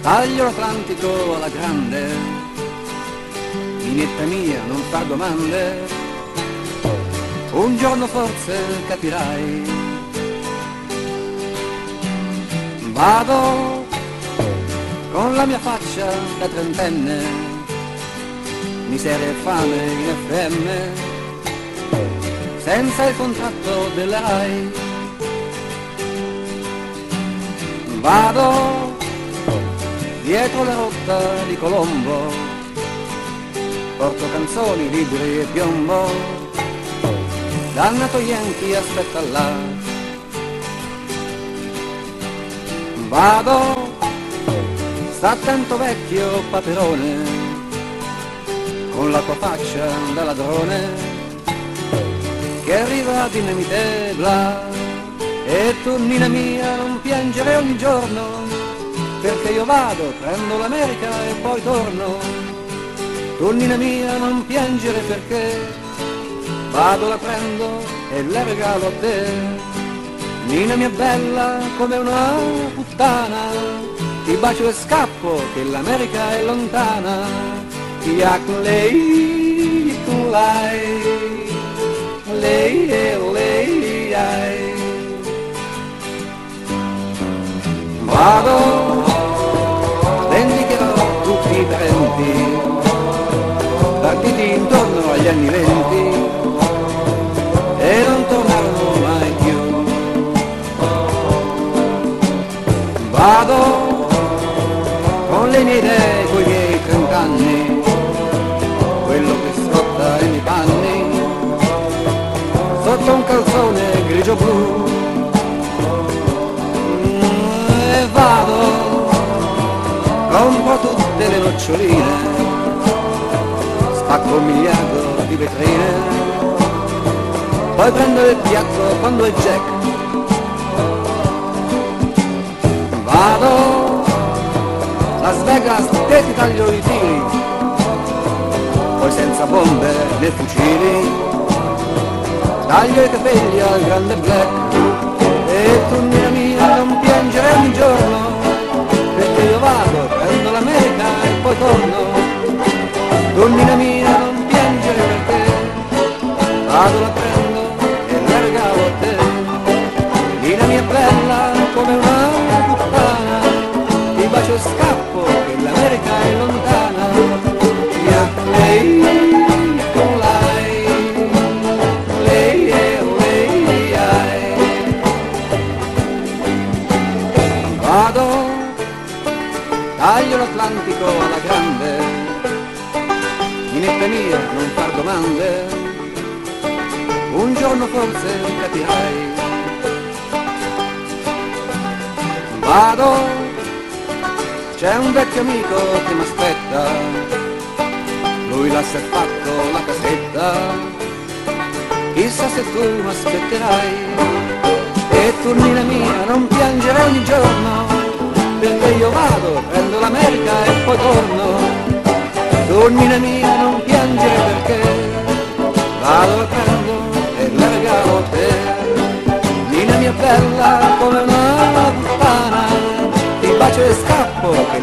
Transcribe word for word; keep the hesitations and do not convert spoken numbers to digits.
Taglio l'Atlantico alla grande, minetta mia, non far domande, un giorno forse capirai. Vado con la mia faccia da trentenne, miseria e fame in F M, senza il contratto della RAI. Vado dietro la rotta di Colombo, porto canzoni, libri e piombo, dannato Yankee aspetta là. Vado, sta attento vecchio paperone, con la tua faccia da ladrone, che arriva a dinamite bla. E tu, nina mia, non piangere ogni giorno, perché io vado, prendo l'America e poi torno. Tu, nina mia, non piangere perché vado, la prendo e la regalo a te. Nina mia bella come una puttana, ti bacio e scappo che l'America è lontana. Yak lei, tu lei, lei e lei ai. Vado, vendicherò tutti i parenti, partiti intorno agli anni venti, e non tornarono mai più. Vado, con le mie idee, coi miei trent'anni, quello che sfrotta i miei panni, sotto un calzone grigio-blu. Compro tutte le noccioline, spacco un miliardo di vetrine, poi prendo il piatto quando è Jack. Vado, Las Vegas e ti taglio i tiri, poi senza bombe né fucili, taglio i capelli al grande Black. E tu, mia mia, non piangere ogni giorno, perché io vado, prendo l'America e poi torno. Donnina mia, non piangere perché vado, la prendo e la regalo a te. Nina mia bella come una puttana, ti bacio e scappo che l'America è lontana. Via lei, con lei, lei e lei ai. Vado, taglio l'Atlantico alla grande, minetta mia, non far domande, un giorno forse capirai. Vado, c'è un vecchio amico che m'aspetta, lui l'ha fatto la casetta, chissà se tu m'aspetterai. E tu, nina mia, non piangere ogni giorno, perché io vado, prendo l'America e poi torno. Donnina mia, non piangere perché vado, la prendo e la regalo a te. Nina mia bella come una puttana, ti bacio e scappo che